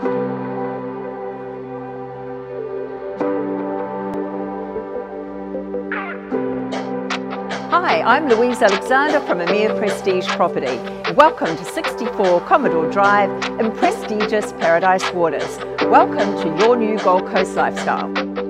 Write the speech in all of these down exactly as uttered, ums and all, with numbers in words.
Hi, I'm Louise Alexander from Amir Prestige Property. Welcome to sixty-four Commodore Drive in prestigious Paradise Waters. Welcome to your new Gold Coast lifestyle.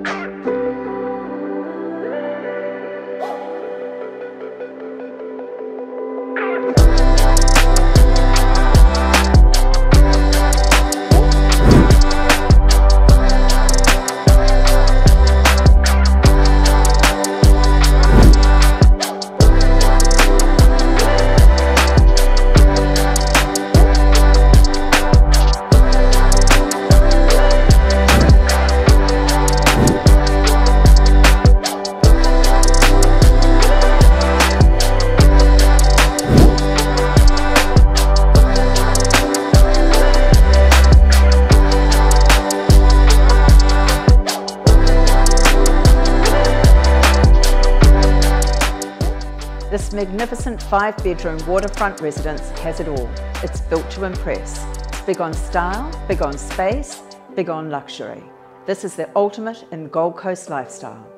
This magnificent five-bedroom waterfront residence has it all. It's built to impress. It's big on style, big on space, big on luxury. This is the ultimate in Gold Coast lifestyle.